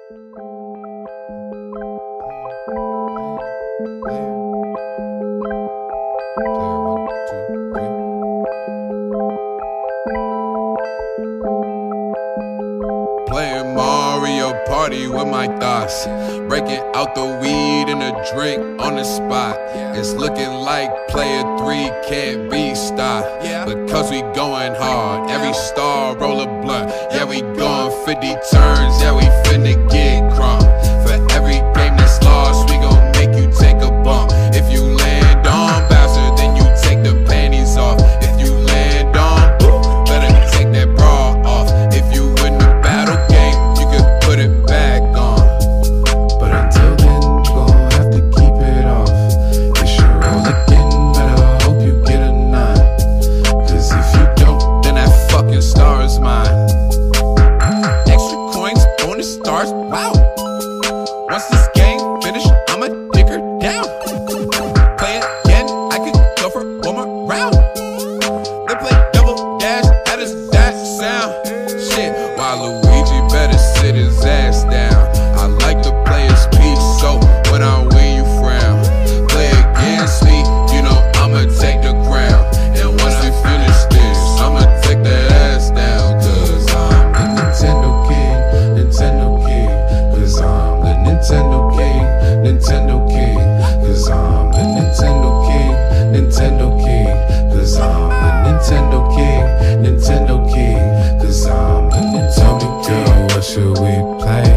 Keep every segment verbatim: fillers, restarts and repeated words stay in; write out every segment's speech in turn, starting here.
Playing Mario Party with my thoughts, breaking out the weed and a drink on the spot. It's looking like player three can't be stopped, because we going hard. Every star roll a blunt, yeah, we going fifty turns, yeah, we finna get crunk. For every game that's lost, we gon' make you take a bump. If you land on bouncer, then you take the panties off. If you land on boo, better take that bra off. If you win the battle game, you can put it back on. But until then, you gon' have to keep it off. It's your roll again, better hope you get a nine. Cause if you don't, then that fucking star is mine. Extra coins, bonus stars, wow. Once this game finish, I'ma dig her down. Play again, I could go for one more round. They play double dash, how does that sound? Shit, while Luigi better sit his ass down. I like to play his peach, so when I win you frown. Play against me, you know I'ma take the crown. And once we finish this, I'ma take that ass down. Cause I'm the Nintendo King, Nintendo King. Cause I'm the Nintendo King, Nintendo King. Cause I'm the Nintendo King, Nintendo King. Cause I'm the Nintendo King, Nintendo King. Cause I'm the Nintendo King. Girl, what should we play?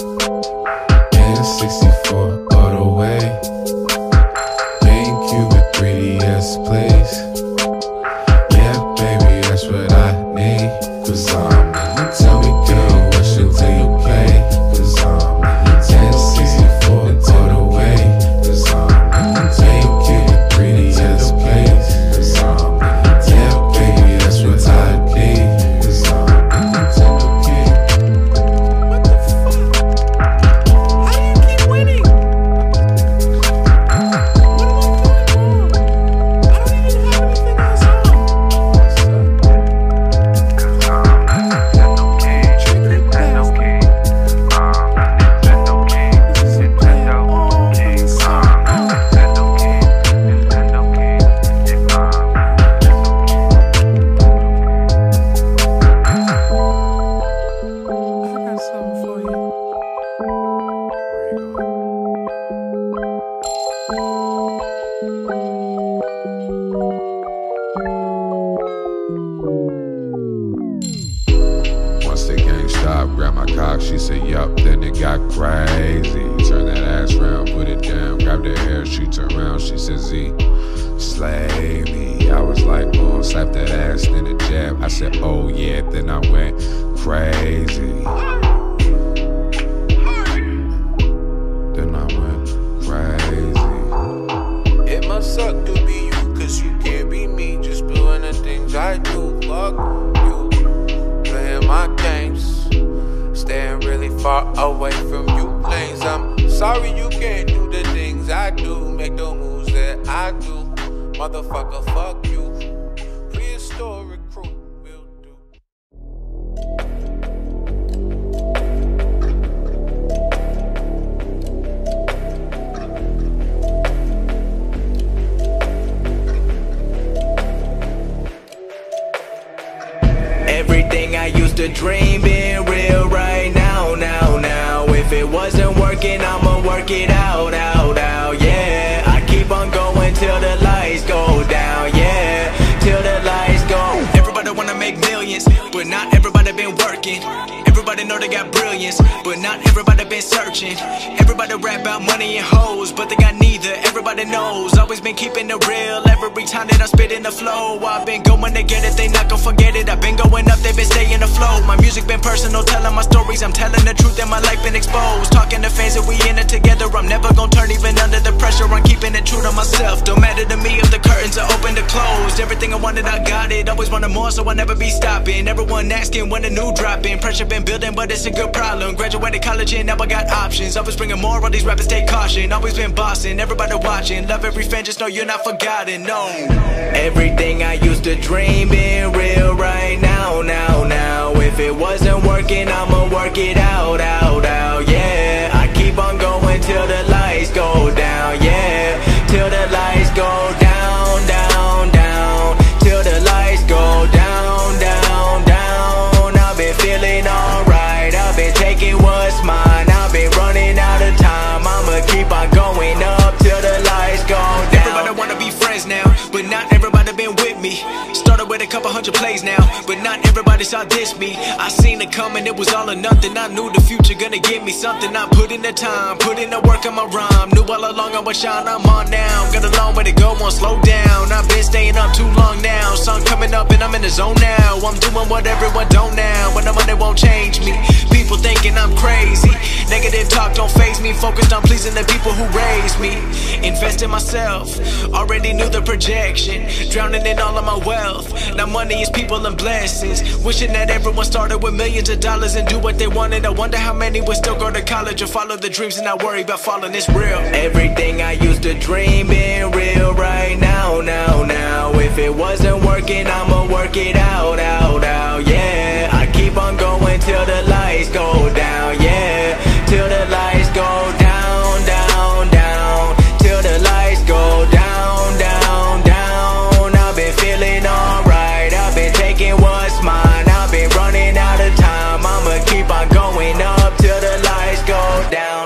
N sixty-four all the way. GameCube with three D S please. Yeah, baby, that's what I need. Cause I'm the Nintendo King, what should we play? Cause I'm the Nintendo sixty-four all the way. Cause I'm the GameCube with three D S please. Cause I'm the Nintendo, yeah, baby, that's what I need. Cause I'm the Nintendo King. What the fuck? How do you keep winning? What am I doing wrong? I don't even have anything else on. I got something for you. Once the gang stopped, grabbed my cock, she said yup, then it got crazy. Turn that ass round, put it down, grabbed her hair, she turned around, she said Z, slay me. I was like, oh, slap that ass, then a jab. I said, oh yeah, then I went crazy. Then I went crazy. It must suck to be you, cause you can't be me. Just doing the things I do. Fuck you, playing my games, staying really far away from you lanes. I'm sorry you can't do the things I do, make the moves that I do. Motherfucker, fuck you. Prehistoric crew will do. Everything I used to dream being real right now, now, now. If it wasn't working, I'ma work it out, out, out, yeah. I keep on going till the lights go down, yeah. Till the lights go. Everybody wanna make millions, but not everybody been working. Everybody know they got brilliance, but not everybody been searching. Everybody rap about money and hoes, but they got neither. Everybody knows, always been keeping it real. Every time that I spit in the flow, I've been going to get it, they not gon' forget it. I've been going up, they been staying afloat. My music been personal, telling my stories. I'm telling the truth and my life been exposed. Talking to fans that we in it together. I'm never gon' turn even under the pressure. I'm keeping it true to myself. Don't matter to me if the curtains are open or closed. Everything I wanted, I got it. Always wanted more, so I'll never be stopping. Everyone asking when a new dropping. Pressure been building, but it's a good problem. Graduated college and now I got options. Always bringing more, all these rappers take caution. Always been bossing, everybody watching. Love every fan, just know you're not forgotten, no. Everything I used to dream being real right now. now, now, now. If it wasn't working, I'ma work it out, out, out, yeah. I keep on going till the lights go down, yeah. Till the lights go down, down, down. Till the lights go down, down, down. I've been feeling alright, I've been taking what's mine. I've been running out of time, I'ma keep on going up till the lights go down. Everybody wanna be friends now, but not everybody been with me. Started with a couple hundred plays now, but not everybody saw this me. I seen it coming, it was all or nothing. I knew the future gonna give me something. I put in the time, put in the work on my rhyme. Knew all along I would shine, I'm on now. Got a long way to go, won't slow down. I've been staying up too long now. Sun coming up and I'm in the zone now. I'm doing what everyone don't now, but the money won't change me. People thinking I'm crazy, negative talk don't faze me. Focused on pleasing the people who raised me. Invest in myself, already knew the projection. Drowning in all of my wealth, now money is people and blessings. Wishing that everyone started with millions of dollars and do what they wanted. I wonder how many would still go to college or follow the dreams and not worry about falling. It's real. Everything I used to dream being real right now, now, now. If it wasn't working, I'ma work it out, out, out, yeah. I keep on going till the lights go down, yeah. Till the lights go down, down, down. Till the lights go down, down, down. I've been feeling alright, I've been taking what's mine. I've been running out of time, I'ma keep on going up till the lights go down.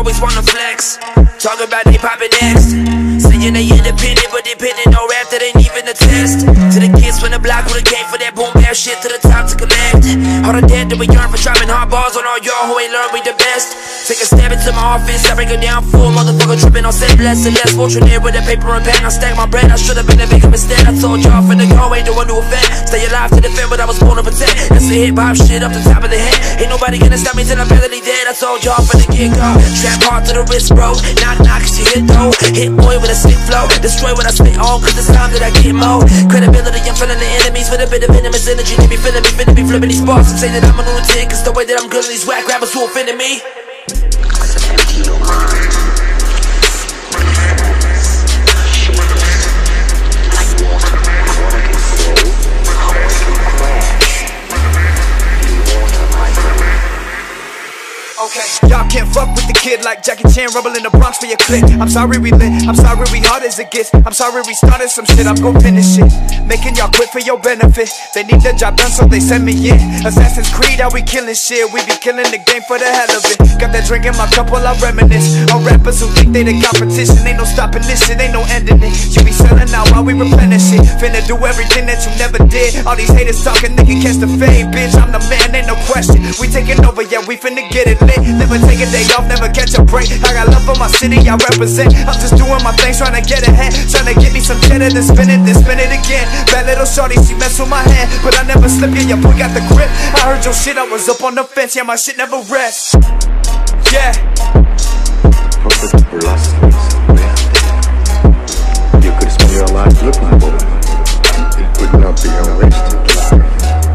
always wanna flex. Talk about they poppin' next. Saying they independent, but dependent on rap that ain't even a test. To the kids from the block who came for that boom bap shit to the top to collect. All the dead that we yearn for dropping hard balls on all y'all who ain't learned we the best. Take a step into my office, I break it down full. Motherfucker tripping on set less and less. Fortune there with a paper and pen. I stack my bread, I should've been a victim instead. I told y'all from the go, ain't the one to offend. Stay alive to defend, but I was born to protect. That's the hip hop shit up the top of the head. Ain't nobody gonna stop me till I'm barely dead. I told y'all from the get go. Strap hard to the wrist, bro. Knock knock, she hit though. Hit boy with a sick flow. Destroy what I spit on, cause it's time that I get more credibility. I'm feeling the enemies with a bit of venomous energy. They be feeling me, finna be flipping these bars and say that I'm a lunatic. Cause the way that I'm good at these whack rappers who offended me. Okay, y'all can't fuck with the kid like Jackie Chan rumble in the Bronx for your clique. I'm sorry we lit, I'm sorry we hard as it gets. I'm sorry we started some shit, I'm gon' finish it. Making y'all quit for your benefit. They need the job done so they send me in. Assassin's Creed, how we killing shit. We be killing the game for the hell of it. Got that drink in my cup while I reminisce. All rappers who think they the competition. Ain't no stopping this shit, ain't no ending it. You be selling out while we replenish it. Finna do everything that you never did. All these haters talking, they can catch the fame. Bitch, I'm the man, ain't no question. We taking over, yeah, we finna get it lit. Never take a day off, never catch a break. I got love for my city, I represent. I'm just doing my thing, trying to get ahead. Trying to get me some cheddar, then spin it, then spin it again. Bad little shorty, she mess with my hand, but I never slip, yeah, your boy got the grip. I heard your shit, I was up on the fence, yeah, my shit never rests. Yeah. You could spend your life looking for it. It would not be a wasted life.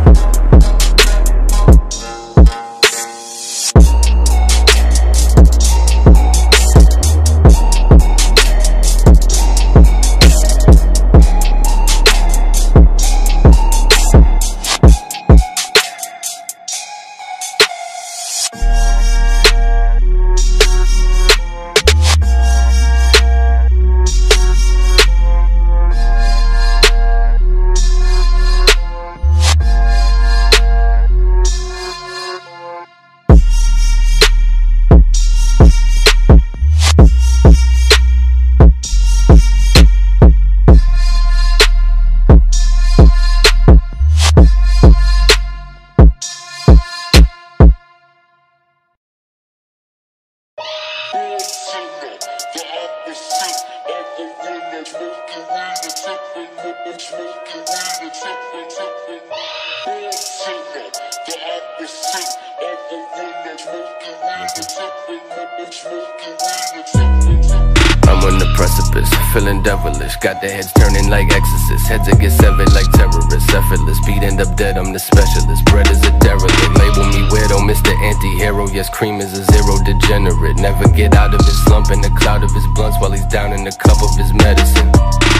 I'm on the precipice, feeling devilish. Got their heads turning like exorcists. Heads that get severed like terrorists. Effortless, beat end up dead, I'm the specialist. Bread is a derelict, label me weirdo, Mister Anti-Hero. Yes, cream is a zero degenerate. Never get out of his slump in the cloud of his blunts while he's down in the cup of his medicine.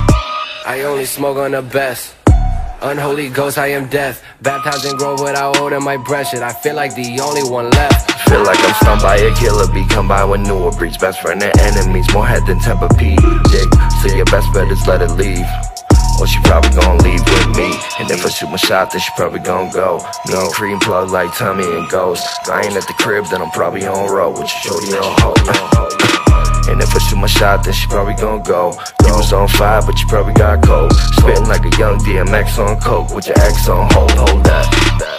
I only smoke on the best. Unholy ghost, I am death. Baptized and grow without holding my breath. Shit, I feel like the only one left. Feel like I'm stunned by a killer bee. Combined with newer breeds. Best friend and enemies. More head than Tempur-Pedic. So your best bet is let it leave. Or she probably gon' leave with me. And if I shoot my shot, then she probably gon' go. Me and Cream plug like Tommy and Ghost. I ain't at the crib, then I'm probably on road with your shorty on hold. And if I shoot my shot, then she probably gon' go. You was on fire, but you probably got cold. Spitting like a young D M X on coke with your ex on hold. Hold that, that.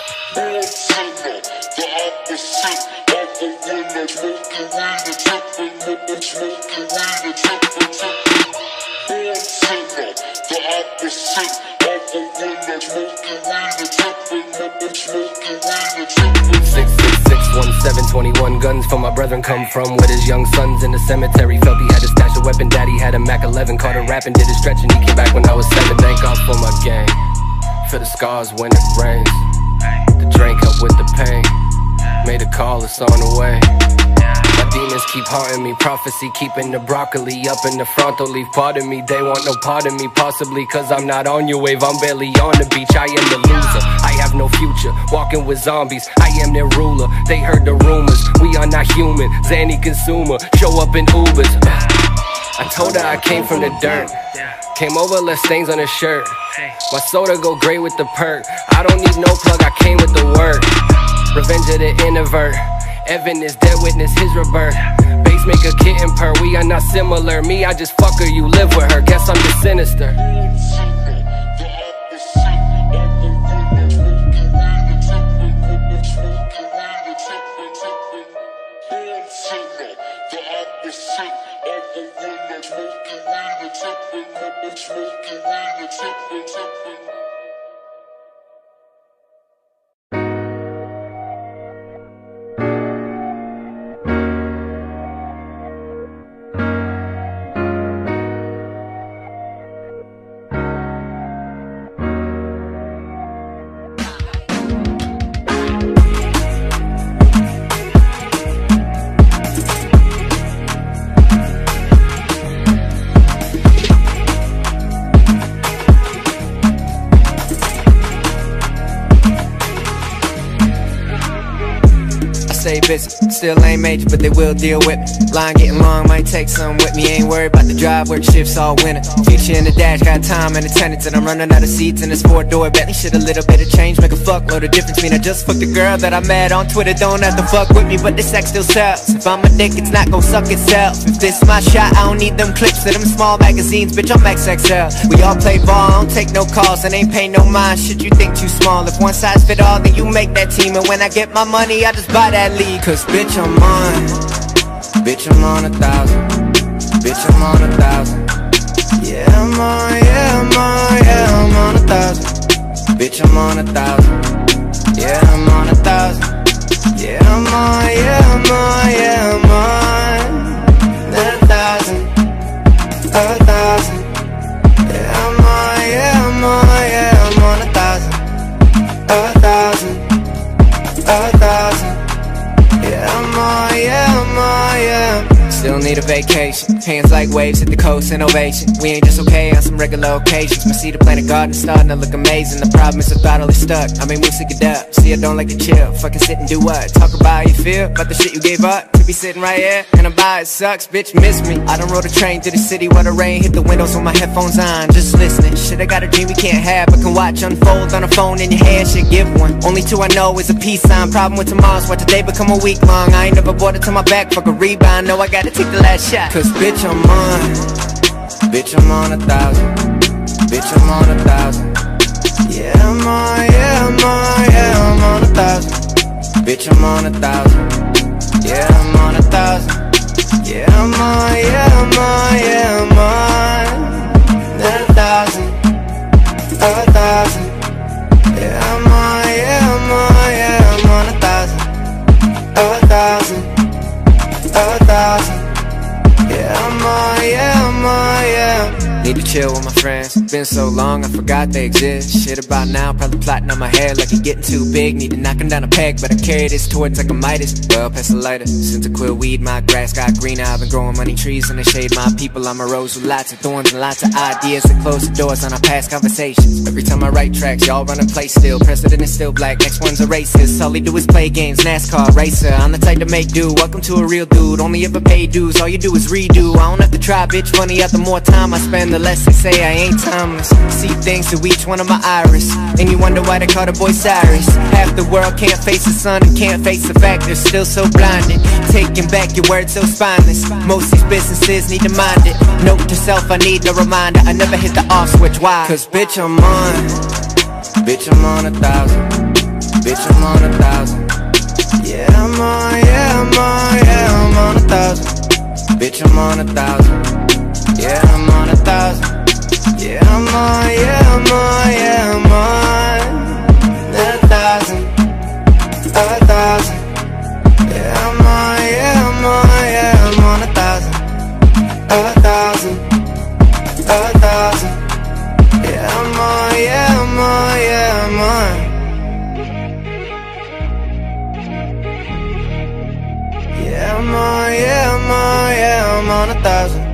Six six six one seven twenty-one guns for my brethren come from with his young sons in the cemetery. Felt he had a stash of weapon, daddy had a Mac eleven. Caught him rapping, did his stretching, he came back when I was seven. Thank God for my gang, for the scars when it rains. The drink helped with the pain, made a call, it's on the way. My demons keep haunting me, prophecy keeping the broccoli up in the frontal leaf. Pardon me, they want no part of me, possibly cause I'm not on your wave. I'm barely on the beach, I am the loser. I have no future, walking with zombies, I am their ruler. They heard the rumors, we are not human. Zanny consumer, show up in Ubers. I told her I came from the dirt. Came over, left stains on her shirt. My soda go great with the perk. I don't need no plug, I came with the work. Revenge of the introvert. Evan is dead, witness his rebirth. Basement make a kitten purr. We are not similar. Me, I just fuck her, you live with her. Guess I'm just sinister. Stay busy, still ain't major, but they will deal with me. Line getting long, might take some with me. Ain't worried about the drive, work shifts all winter. Future in the dash, got time and attendance, and I'm running out of seats in this four-door Bentley. Shit, a little bit of change, make a fuckload of difference. Mean I just fucked a girl that I met on Twitter. Don't have to fuck with me, but this sex still sells. If I'm a dick, it's not gon' suck itself. If this my shot, I don't need them clips of them small magazines, bitch, I'm X X L. We all play ball, I don't take no calls, and ain't pay no mind. Shit, you think too small. If one size fit all, then you make that team. And when I get my money, I just buy that league. Cause bitch, I'm on, bitch, I'm on a thousand, bitch, I'm on a thousand. Yeah, I'm on, yeah, I'm on, yeah, I'm on a thousand. Bitch, I'm on a thousand. Yeah, I'm on a thousand. Yeah, I'm on, yeah, I'm on, yeah, I'm on a thousand, a thousand. Yeah, I'm on, yeah, I'm on, yeah, I'm on a thousand, a thousand, a thousand. Yeah, I'm on, yeah, I'm on, yeah. Still need a vacation. Hands like waves hit the coast, innovation. We ain't just okay on some regular occasions. My seed to plant a garden starting to look amazing. The problem is the throttle is stuck. I mean, we'll stick it up. See, I don't like to chill. Fucking sit and do what? Talk about how you feel, about the shit you gave up. To be sitting right here, and about it sucks, bitch, miss me. I done rode a train through the city where the rain hit the windows with my headphones on. Just listening. Shit, I got a dream we can't have, but can watch unfold on a phone in your hand. Shit, give one. Only two I know is a peace sign. Problem with tomorrow's what today become a week long. I ain't never bought it to my back, fuck a rebound. No, I gotta take the last shot. Cause bitch, I'm on, bitch, I'm on a thousand, bitch, I'm on a thousand. Yeah, I'm on, yeah, I'm on, yeah, I'm on a thousand. Bitch, I'm on a thousand. Yeah, I'm on a thousand. Yeah, I'm on, yeah, I'm on, yeah, I'm on a thousand, a thousand. Yeah, I'm on, yeah, I'm on, yeah, I'm on a thousand, a thousand, a thousand. Yeah, I'm on, yeah, I'm on, yeah. Need to chill with my friends. Been so long, I forgot they exist. Shit about now, probably plotting on my head like it getting too big. Need to knock him down a peg, but I carry this towards like a Midas. Well, pass a lighter. Since I quit weed, my grass got greener. I've been growing money trees in the shade. My people, I'm a rose with lots of thorns and lots of ideas that close the doors on our past conversations. Every time I write tracks, y'all run a play still. President is still black, next one's a racist. All he do is play games, NASCAR racer. I'm the type to make do. Welcome to a real dude. Only ever pay dues. All you do is redo. I don't have to try, bitch. Funny, the more time I spend, the less they say I ain't timeless. See things through each one of my iris, and you wonder why they call the boy Cyrus. Half the world can't face the sun and can't face the fact they're still so blinded. Taking back your words so spineless. Most these businesses need to mind it. Note to self, I need no reminder. I never hit the off switch, why? Cause bitch, I'm on, bitch, I'm on a thousand, bitch, I'm on a thousand. Yeah, I'm on, yeah, I'm on, yeah, I'm on a thousand. Bitch, I'm on a thousand. Yeah, I'm on a thousand. Yeah, I'm on, yeah, I'm on, yeah, I'm on a thousand, a thousand. Yeah, I'm on, yeah, I'm on, yeah, I'm on a thousand, a thousand, a thousand. Yeah, I'm on, yeah, I'm on, yeah, I'm on. Yeah, I'm on, yeah, I'm on, yeah, I'm on a thousand.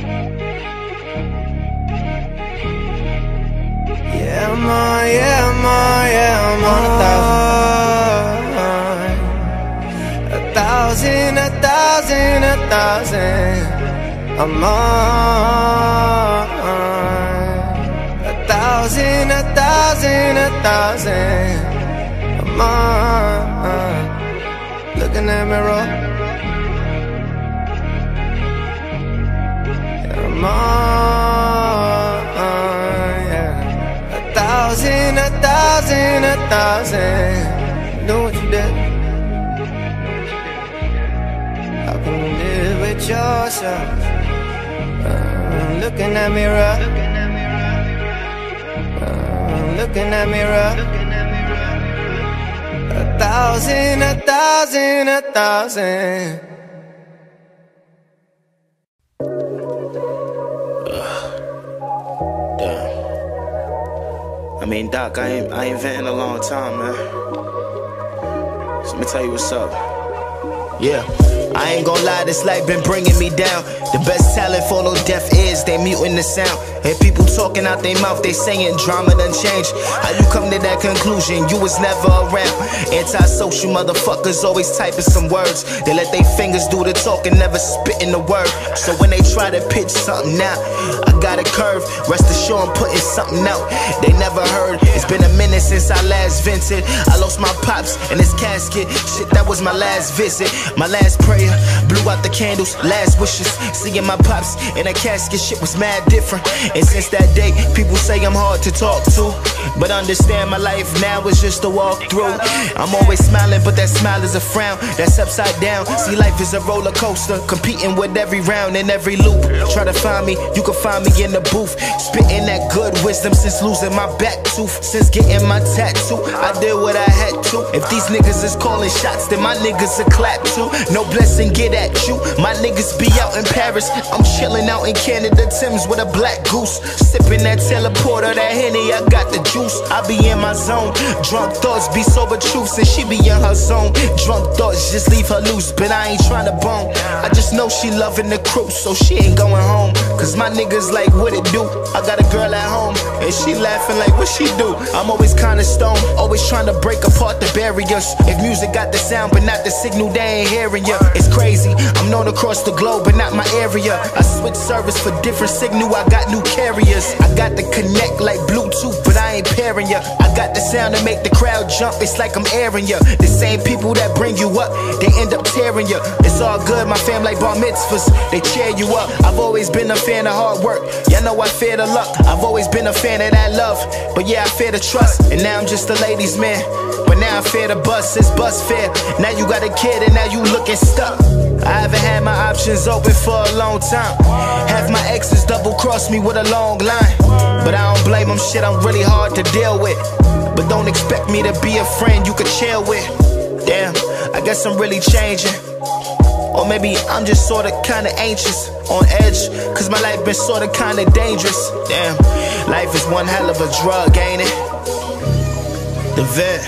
Yeah, I'm on, yeah, I'm on, yeah, I'm on a thousand. A thousand, a thousand, a thousand. I'm on a thousand, a thousand, a thousand. I'm on. Look in that mirror. more, yeah. A thousand, a thousand, a thousand. Do what you did. How can you live with yourself? Uh, look in that mirror. Uh, look in that mirror. A thousand, a thousand, a thousand. I mean, Doc, I ain't, I ain't venting a long time, man. So let me tell you what's up. Yeah, I ain't gon' lie, this life been bringing me down. The best talent follow deaf ears, they muting the sound. And people talking out their mouth, they saying drama done changed. How you come to that conclusion? You was never around. Anti-social motherfuckers always typing some words. They let their fingers do the talking, never spitting the word. So when they try to pitch something out, I got a curve. Rest assured I'm putting something out they never heard. It's been a minute since I last vented. I lost my pops in his casket. Shit, that was my last visit. My last prayer, blew out the candles, last wishes. Seeing my pops in a casket, shit was mad different. And since that day, people say I'm hard to talk to. But understand my life now is just a walk through. I'm always smiling, but that smile is a frown. That's upside down. See, life is a roller coaster, competing with every round and every loop. Try to find me, you can find me in the booth. Spitting that good wisdom since losing my back tooth. Since getting my tattoo, I did what I had to. If these niggas is calling shots, then my niggas will clap too. No blessing get at you. My niggas be out in Paris, I'm chilling out in Canada, Tim's with a black goose. Sipping that teleporter, that Henny, I got the juice. I be in my zone. Drunk thoughts be sober truths, and she be in her zone. Drunk thoughts just leave her loose, but I ain't trying to bone. I just know she loving the crew, so she ain't going home. Cause my niggas like, what it do? I got a girl at home, and she laughing like, what she do? I'm always kinda stoned, always trying to break apart the barriers. If music got the sound, but not the signal, they ain't hearing ya. It's crazy, I'm known across the globe, but not my area. I switch service for different signal, I got new carriers. I got the connect like Bluetooth, but I ain't pairing ya. I got the sound to make the crowd jump, it's like I'm airing ya. The same people that bring you up, they end up tearing ya. It's all good, my fam like bar mitzvahs, they cheer you up. I've always been a fan of hard work, y'all know I fear the luck. I've always been a fan of that love, but yeah, I fear the trust. And now I'm just a ladies man, but now I fear the bus, it's bus fare. Now you got a kid and now you looking stuck. I haven't had my options open for a long time. Half my exes double crossed me with a long line, but I don't blame them, shit, I'm really hard to deal with. But don't expect me to be a friend you could chill with. Damn, I guess I'm really changing. Or maybe I'm just sorta kinda anxious, on edge, cause my life been sorta kinda dangerous. Damn, life is one hell of a drug, ain't it? The vent.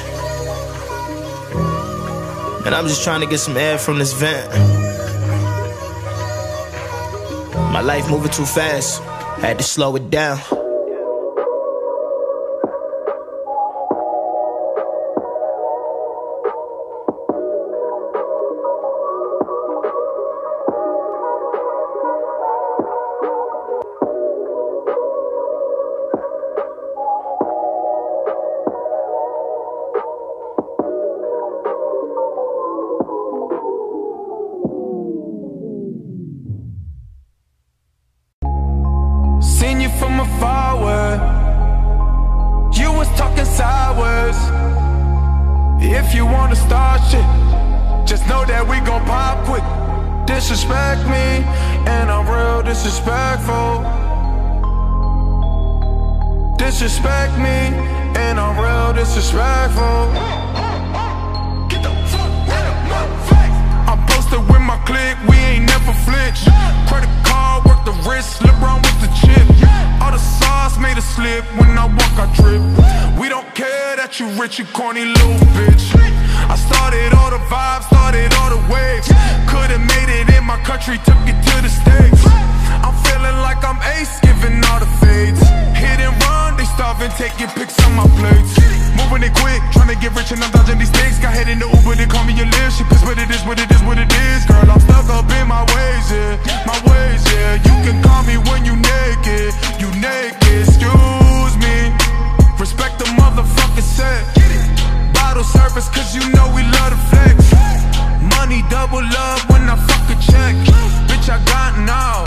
And I'm just trying to get some air from this vent. My life moving too fast, had to slow it down. If you wanna start shit, just know that we gon' pop quick. Disrespect me, and I'm real disrespectful. Disrespect me, and I'm real disrespectful. Get the fuck out of my face. I'm posted with my clique, we ain't never flinch. Credit card, work the wrist, LeBron with the chip. All the sauce made a slip, when I walk I trip. We don't care that you rich, you corny little bitch. I started all the vibes, started all the waves. Could've made it in my country, took it to the States. I'm feeling like I'm Ace, giving all the fades. Hit and run, they starving, taking pics on my plates. Moving it quick, trying to get rich and I'm dodging these things. Got head in the Uber, they call me a live. She pissed, but it is what it is, what it is. Girl, I'm stuck up in my ways, yeah. My ways, yeah. You can call me when you naked. You naked, excuse me. Respect the motherfucking set. Bottle service, cause you know we love the flex. Money double up when I fuck a check. Bitch, I got now.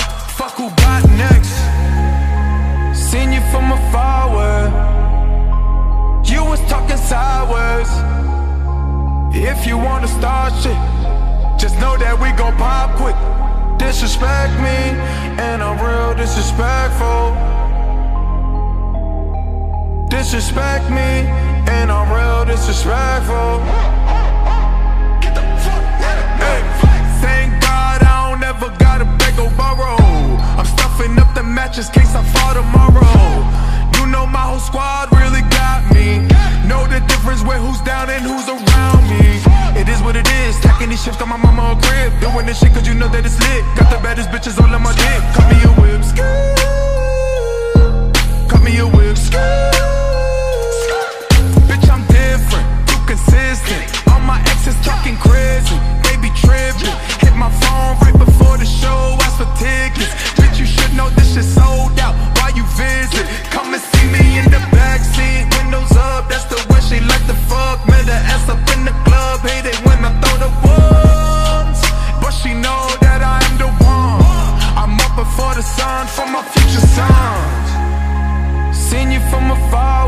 and I'm real disrespectful. Disrespect me, and I'm real disrespectful. Get the fuck hey, thank God I don't ever gotta beg or borrow. I'm stuffing up the mattress case I fall tomorrow. You know my whole squad really got me. Know the difference with who's down and who's around me. It is what it is, stacking these shifts on my mama crib. Doing this shit cause you know that it's lit. Got the baddest bitches all on my dick. Cut me a whip, cut me a whip, bitch I'm different, too consistent. All my exes talking crazy, they be tripping. Hit my phone right before the show, ask for tickets. Bitch you should know this shit sold out, why you visit? Come and see me in the backseat, windows up, that's the way she like to fuck. Met her ass up in the club, hate it when I throw the ones, but she know that I am the one. I'm up before the sun for my future sons. Seen you from afar,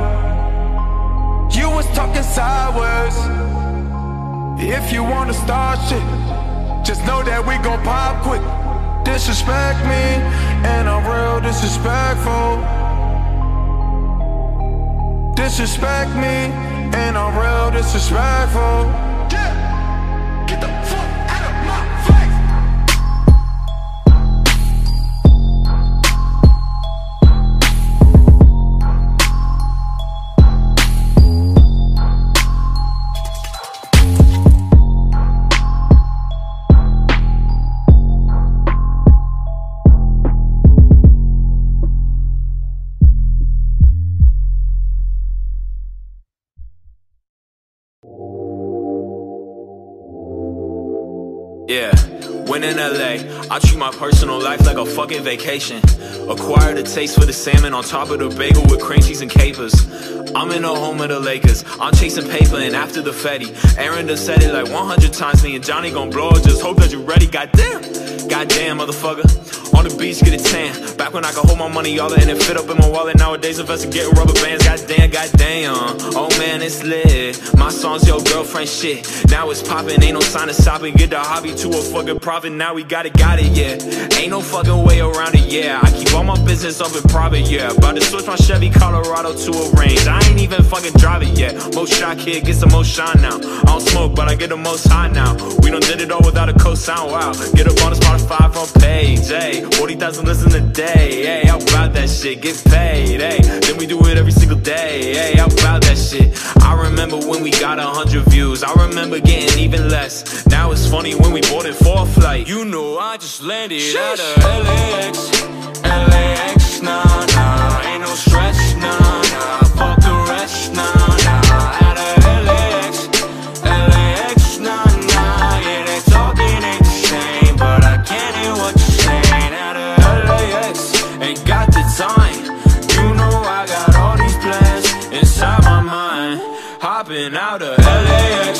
you was talking sideways. If you wanna start shit, just know that we gon' pop quick. Disrespect me, and I'm real disrespectful. Disrespect me, and I'm real disrespectful. Yeah. Get the fuck out of my face. Yeah, when in L A, I treat my personal life like a fucking vacation. Acquired a taste for the salmon on top of the bagel with cream cheese and capers. I'm in the home of the Lakers, I'm chasing paper and after the Fetty. Aaron done said it like one hundred times, me and Johnny gon' blow it, just hope that you're ready, goddamn. Goddamn, motherfucker, on the beach, get a tan. Back when I could hold my money all in and fit up in my wallet. Nowadays, investing getting rubber bands, goddamn, goddamn. Oh man, it's lit, my song's your girlfriend shit. Now it's poppin', ain't no sign of stopping. Get the hobby to a fucking profit, now we got it, got it, yeah. Ain't no fucking way around it, yeah. I keep all my business up in private, yeah. About to switch my Chevy Colorado to a Range. I ain't even fucking drive it yet. Most shot kid gets the most shine now. I don't smoke, but I get the most high now. We done did it all without a cosign, wow. Get up on the Spotify front page, hey. forty thousand listens a day, hey. How about that shit? Get paid, hey. Then we do it every single day, hey. How about that shit? I remember when we got a hundred views. I remember getting even less. Now it's funny when we bought it for a flight. You know I just landed Sheesh. Out of L A X, L A X, nah, nah. Ain't no stress, nah, nah. Fuck the rest, nah, nah. Out of L A X, L A X, nah, nah. Yeah, they talking ain't the same, but I can't hear what you're saying. Out of L A X, ain't got the time. You know I got all these plans inside my mind. Hopping out of L A X,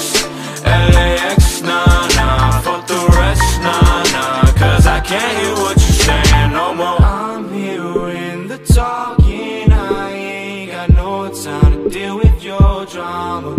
L A X, nah, nah. Fuck the rest, nah, nah. Cause I can't hear what you're saying no more. I'm hearing the talking, I ain't got no time to deal with your drama.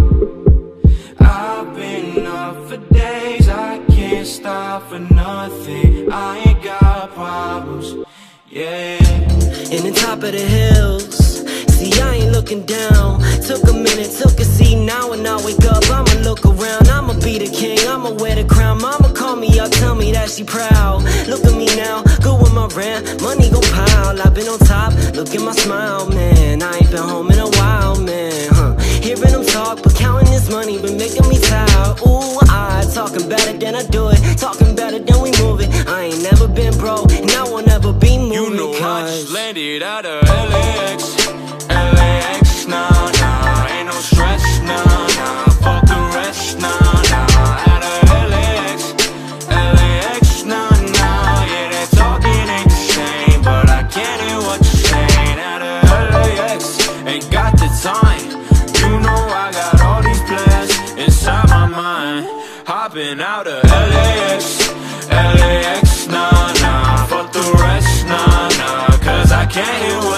I've been up for days, I can't stop for nothing. I ain't got problems, yeah. In the top of the hills, see I ain't looking down. Took a minute, took a seat, now when I wake up I'ma look around. I'ma be the king, I'ma wear the crown. Mama call me up, tell me that she proud. Look at me now, good with my rent, money gon' pile. I've been on top, look at my smile, man. I ain't been home in a while, man, huh. Hearing them talk, but counting this money been making me tired. Ooh, I talking better than I do it, talking better than we move it. I ain't never been broke, and I won't ever be moving. You know I just landed out of L A X, L A X, nah, nah. Ain't no stress, nah, nah. Fuck the rest, nah, nah. Out of L A X, L A X, nah, nah. Yeah, that talking ain't the same, but I can't hear what you're saying. Out of L A X, ain't got the time. You know I got all these plans inside my mind. Hopping out of L A X, L A X, nah, nah. Fuck the rest, nah, nah. Cause I can't hear what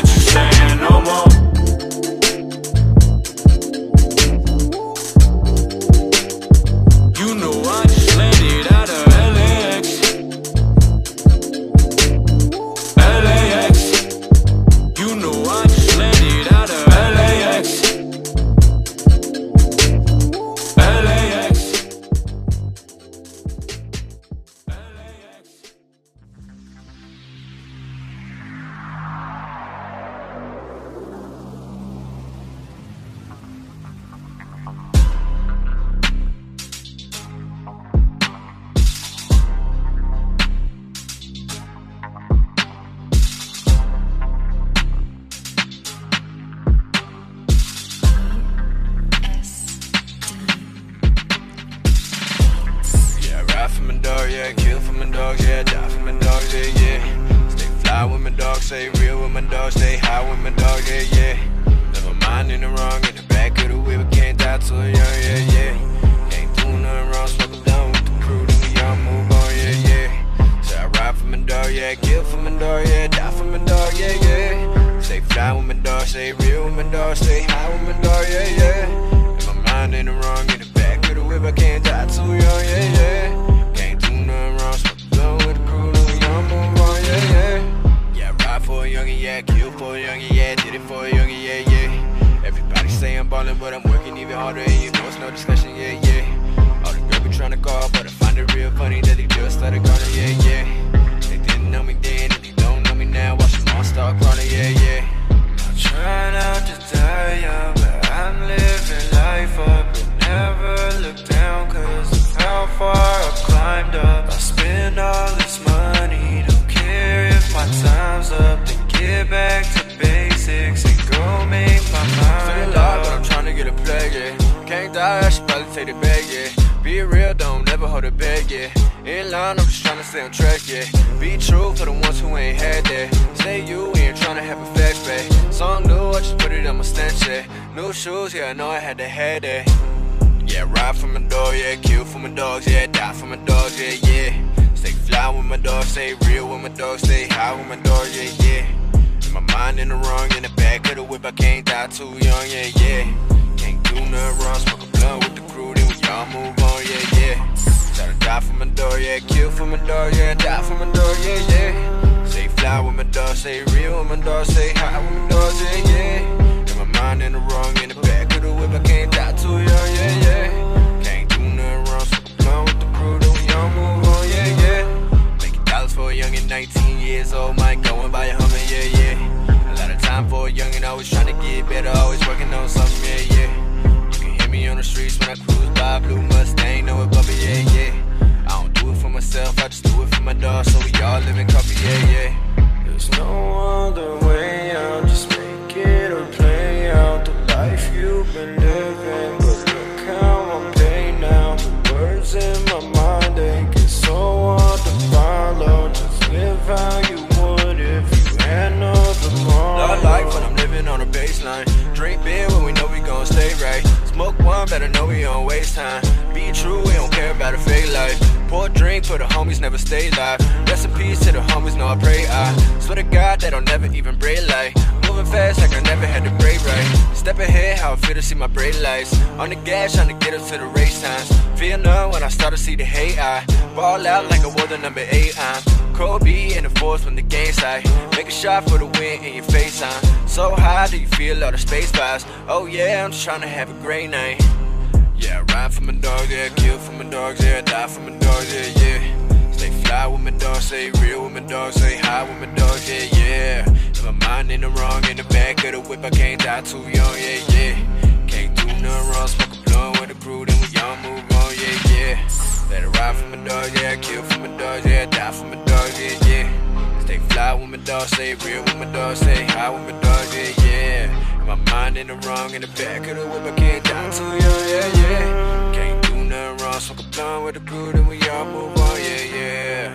stay real with my dog, stay high with my dog, yeah, yeah. Never mind in the wrong, in the back of the whip, I can't die too young, yeah, yeah. Can't do nothing wrong, smoke a blunt with the crew, then we all move on, yeah, yeah. Say I ride for my dog, yeah, kill for my dog, yeah, die for my dog, yeah, yeah. Stay fly with my dog, stay real with my dog, stay high with my dog, yeah, yeah. In my mind in the wrong, in the back of the whip, I can't die too young, yeah, yeah. Can't do nothing wrong, smoke a blunt with the crew, then we all move on, yeah, yeah. Yeah, I ride for a youngin', yeah, kill for a youngin', yeah, did it for a youngin', yeah, yeah. Everybody say I'm ballin', but I'm working even harder, and you know it's no discussion, yeah, yeah. All the girls be tryna call, but I find it real funny that they just started calling, yeah, yeah. They didn't know me then, and they don't know me now, watch them all start crawling, yeah, yeah. I'm trying not to die young, but I'm living life up and never look down, cause of how far I've climbed up. I spend all this money, don't care if my time's up, then get back to basics and go make my mind. Still alive, but I'm trying to get a play, yeah. Can't die, I should probably take the bag, yeah. Be real, don't never hold it back, yeah. In line, I'm just trying to stay on track, yeah. Be true for the ones who ain't had that. Say you ain't trying to have a flashback. Song new, I just put it on my stench, yeah. New shoes, yeah, I know I had to have that. Yeah, ride for my dog, yeah, kill for my dogs, yeah, die for my dogs, yeah, yeah. Stay fly with my dog, stay real with my dog, stay high with my dog, yeah, yeah. In my mind in the wrong, in the back of the whip, I can't die too young, yeah, yeah. Can't do nothing wrong, smoke a blunt with the crew, then we all move on, yeah, yeah. Try to die for my dog, yeah, kill for my dog, yeah, die for my dog, yeah, yeah. Stay fly with my dog, stay real with my dog, stay high with my dog, yeah, yeah. In my mind in the wrong, in the back of the whip, I can't die too young, yeah, yeah. Can't do nothing wrong, smoke a blunt with the crew, then we all move on, yeah, yeah. Making dollars for a youngin', nineteen years old, might go and buy a Hummer, yeah, yeah. A lot of time for a youngin', always trying to get better, always working on something, yeah, yeah. You can hear me on the streets when I cruise by, blue Mustang, know it bubble, yeah, yeah. I don't do it for myself, I just do it for my dog, so we all live in comfort, yeah, yeah. There's no other way out, just make it or play out the life you've been living. But look how I'm paid now, the words in my mind, they get so hard to follow. Just live how you would if you had no tomorrow. Love life when I'm living on a baseline. Drink beer when we know we gon' stay right. Smoke one, better know we don't waste time. Be true, we don't care about a fake life. Pour a drink for the homies, never stay live. Rest in peace to the homies, know I pray I swear to God that I'll never even break light. Moving fast like I never had to brake right. Step ahead, how I feel to see my brake lights. On the gas, trying to get up to the race times. Feel numb when I start to see the hate I ball out like I was the number eight. I'm Kobe in the force when the game's high. Make a shot for the win in your face, huh? So high, do you feel all the space vibes? Oh yeah, I'm just trying to have a great night. Yeah, I ride for my dogs, yeah, kill for my dogs, yeah, die for my dogs, yeah, yeah. Stay fly with my dogs, stay real with my dogs, stay high with my dogs, yeah, yeah. In my mind in the wrong, in the back of the whip, I can't die too young, yeah, yeah. Can't do nothing wrong, smoke a blunt with the crew, then we all move on, yeah, yeah. Let it ride for my dogs, yeah, kill for my dogs, yeah, die for my dogs, yeah, yeah. Stay fly with my dogs, stay real with my dogs, stay high with my dogs, yeah, yeah. In my mind in the wrong, in the back of the whip, I can't die too young, yeah, yeah. Can't do nothing wrong, smoke a blunt with the crew, then we all move on, yeah, yeah.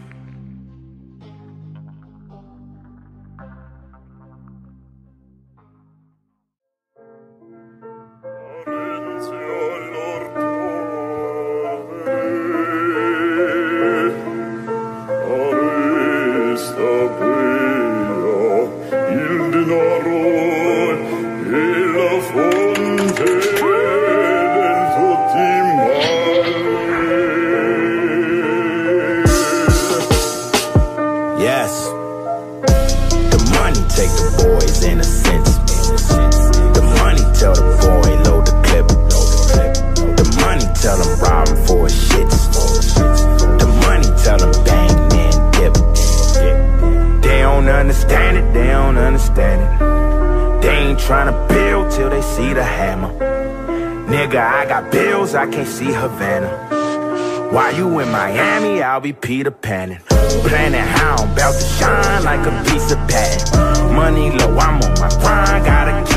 I can't see Havana. While you in Miami, I'll be Peter Panning. Planning how I'm about to shine like a piece of pattern. Money low, I'm on my grind, gotta keep it stacked.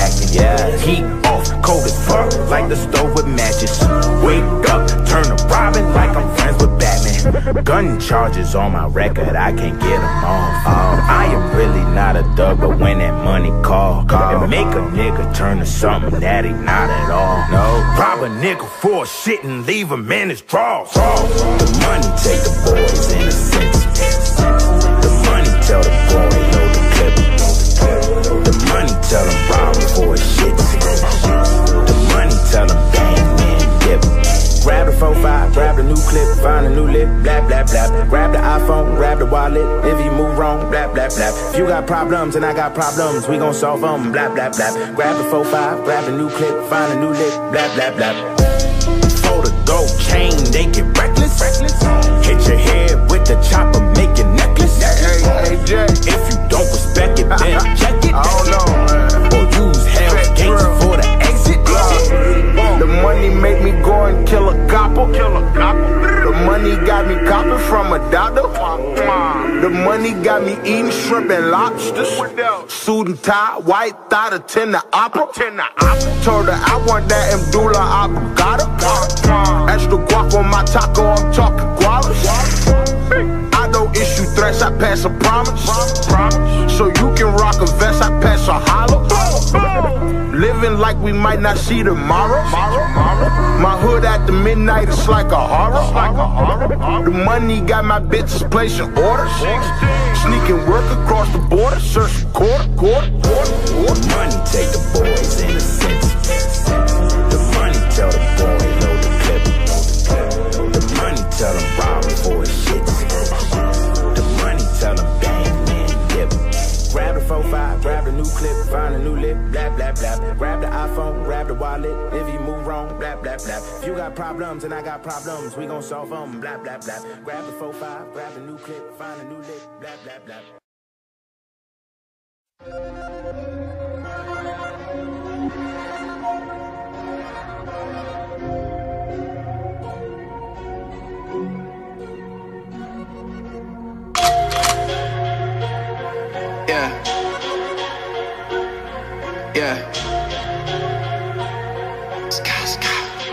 packing. Yeah, heat off, cold as fuck, like the stove with matches. Wake up, turn to Robin like I'm friends with Batman. Gun charges on my record, I can't get them off. Um, I am really not a thug, but when that money call, call and make a nigga turn to something that he not at all. No, rob a nigga for shit and leave him in his drawers. The money take the boys in a sense. The money tell the boy load the clip. The money tell him rob him for his shit. The money tell him bang man dip. Grab the four five, grab the new clip, find a new lip, blah blah blah. Grab the iPhone, grab the wallet, if you move wrong, blah blah blah. If you got problems and I got problems, we gon' solve them, blah blah blah. Grab the four five, grab the new clip, find a new lip, blah blah blah. For the gold chain, they get reckless. Hit your head with the chopper, make your necklace. Hey, hey, Jay. If you don't respect it, then check it. I don't know, man. Or use Hell's Gates for the exit. The money make me go and kill a copper. Kill a copper. The money got me copping from a doctor. The money got me eating shrimp and lobsters. Suit and tie, white thigh, attend the opera. Told her I want that Mdula Obrigada. Extra guac on my taco, I'm talking guavas. I don't issue threats, I pass a promise. So you can rock a vest, I pass a hollow. Living like we might not see tomorrow. My hood at the midnight, it's like a horror. The money got my bitches placing orders. Sneaking work across the border, search quarter, quarter, quarter. The money take the boys in a sense. The money tell the boy load the clip. The money tell them rob him for his shit. The money tell them bang man dip. Grab the four five, grab the new clip, find a new lip, blah blah blah. Grab the iPhone, grab the wallet, if you move wrong, blah blah blah. If you got problems and I got problems, we gon' solve them, blah blah blah. Grab the four five, grab the new clip, find a new lip, blah blah blah. Yeah. Yeah. Sky, sky.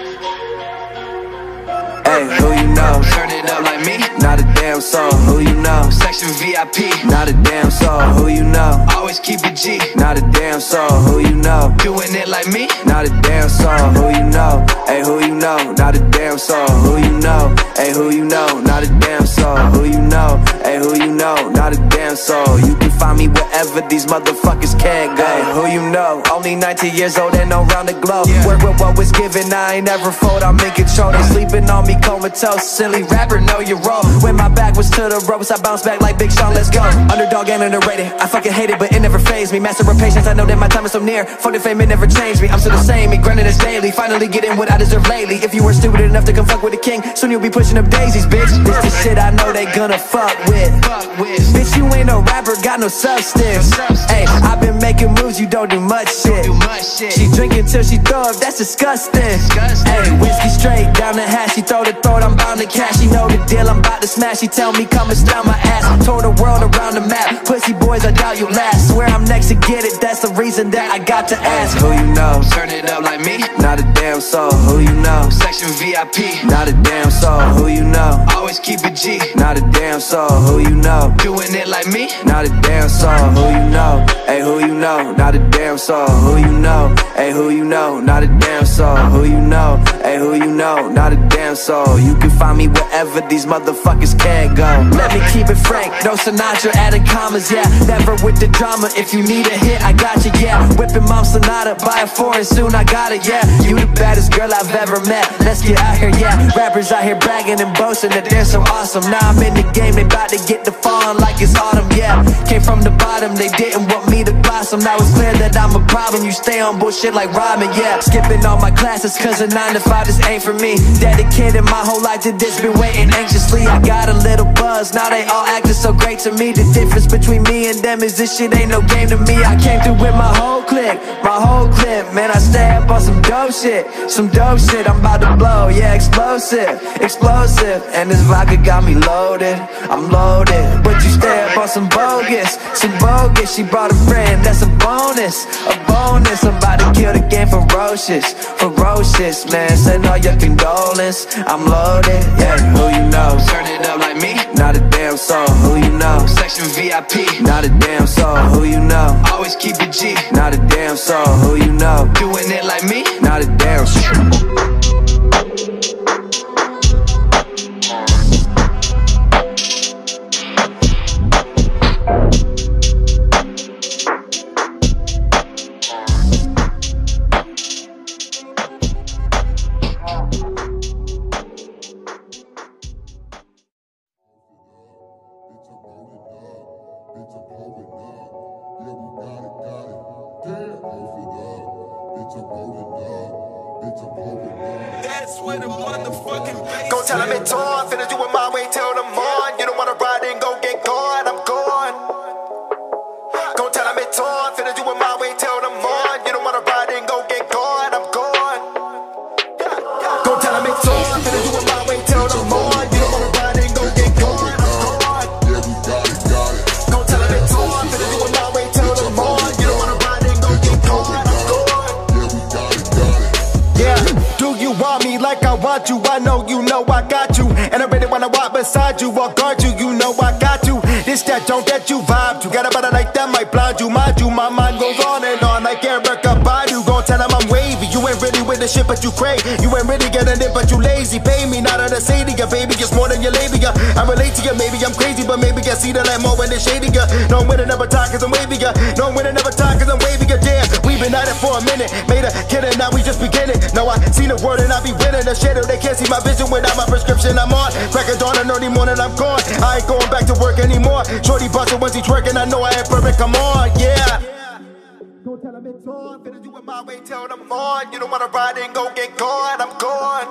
Hey, who you know? Turn it up like me. Not a damn soul. Who you know? Section V I P. Not a damn soul. Who you know? Always keep it G. Not a damn soul. Who you know? Doing it like me. Not a damn soul. Who you know? Hey, who you know? Not a damn soul. Who you know? Hey, who you know? Not a damn soul. Who you know? Hey, who you know? Not a damn soul. You can find me wherever these motherfuckers can't go. Hey, who you know? Only nineteen years old and around the globe. Yeah. Work with what was given, I ain't never fold. I'm in control. They sleeping on me comatose. Silly rapper, know your role. When my back was to the ropes, I bounce back like Big Sean, let's go. Underdog and underrated, I fucking hate it, but it never fazed me. Master of patience, I know that my time is so near. Fuck the fame, it never changed me. I'm still the same, me grinding this daily. Finally getting what I deserve lately. If you were stupid enough to come fuck with the king, soon you'll be pushing up daisies, bitch. This the shit I know they gonna fuck with. Bitch, you ain't no rapper, got no substance. Hey, I've been making moves, you don't do much shit. She drinking till she throw up, that's disgusting. Hey, whiskey straight down the hash, she throw the throat, I'm bound to cash. She know the deal, I'm about to smash. She tell me come and slam my ass. Told the world around the map, pussy boys, I doubt you last. Swear I'm next to get it, that's the reason that I got to ask. Who you know? Turn it up like me. Not a damn soul. Who you know? Section V I P. Not a damn soul. Who you know? Always keep it G. Not a damn soul. Who you know? Doing it like me. Not a damn soul. Who you know? Hey, who you know? Not a damn soul. Who you know? Hey, who you know? Not a damn soul. Who you know? Hey, who you know? Not a damn soul. You can find me wherever these motherfuckers can't go. Let me keep it frank, no Sinatra adding commas, yeah. Never with the drama, if you need a hit, I got you, yeah. Whipping Mom Sonata, buy a foreign, soon I got it, yeah. You the baddest girl I've ever met, let's get out here, yeah. Rappers out here bragging and boasting that they're so awesome. Now I'm in the game, they bout to get the falling like it's autumn, yeah. Came from the bottom, they didn't want me to blossom. Now it's clear that I'm a problem, you stay on bullshit like Robin, yeah. Skipping all my classes, cause a nine to five just ain't for me. Dedicated my whole life to this, been waiting anxiously. I got a little buzz, now they all acting so great to me. The difference between me and them is this shit ain't no game to me. I came through with my whole clique, my whole clip. Man, I stay up on some dope shit, some dope shit. I'm about to blow, yeah, explosive, explosive. And this vodka got me loaded, I'm loaded. But you stay up on some bogus, some bogus. She brought a friend, that's a bonus, a bonus. I'm about to kill the game ferocious, ferocious, man. Send all your condolence, I'm loaded, yeah. Who you know? Turn it up like me? Not a damn soul. Who you know? Section V I P? Not a damn soul. Who you know? Always keep it G? Not a damn soul. Who you know? Doing it like me? Not a damn soul. That's where the motherfucking go tell them it's on, finna do it my way, tell them on. You don't wanna ride and go get gone, I'm gone. Go tell them it's on, finna do it my way, tell them on. You don't wanna ride and go get gone, I'm gone. Go tell them it's on, finna do it my way, tell them on. You don't wanna ride and go get gone, I'm gone. Yeah, we got it, got it. Go tell them it's on, finna do it my way, tell them on. You don't wanna ride and go get gone, I'm gone. Yeah, we got it, got it. Yeah, do you want me like I want you? I know you know I got you, and I really wanna walk beside you or guard you. You know I got you. This that don't get you vibe. You got a body like that might blind you. Mind you, my mind goes on and on like Erica Badu. Gon' tell him I'm wavy. You ain't really with the shit, but you crave. You ain't really getting it, but you lazy. Pay me, not a Sadie, baby. It's more than your labia. I relate to you, maybe I'm crazy, but maybe I see that I'm more when it's shady. No I'm winning, never talk cause I'm wavy. No I'm winning, never talk cause I'm wavy. Damn, we've been at it for a minute. Made a killing, now we just beginning. No, I seen the word and I be winning. The shadow, they can't see my vision without my prescription. I'm on. Crack a dawn and early morning, I'm gone. I ain't going back to work anymore. Shorty bustin' once he twerking, I know I ain't perfect, come on, yeah. Don't tell him it's on, finna do it my way, tell them on. You don't wanna ride and go get gone, I'm gone.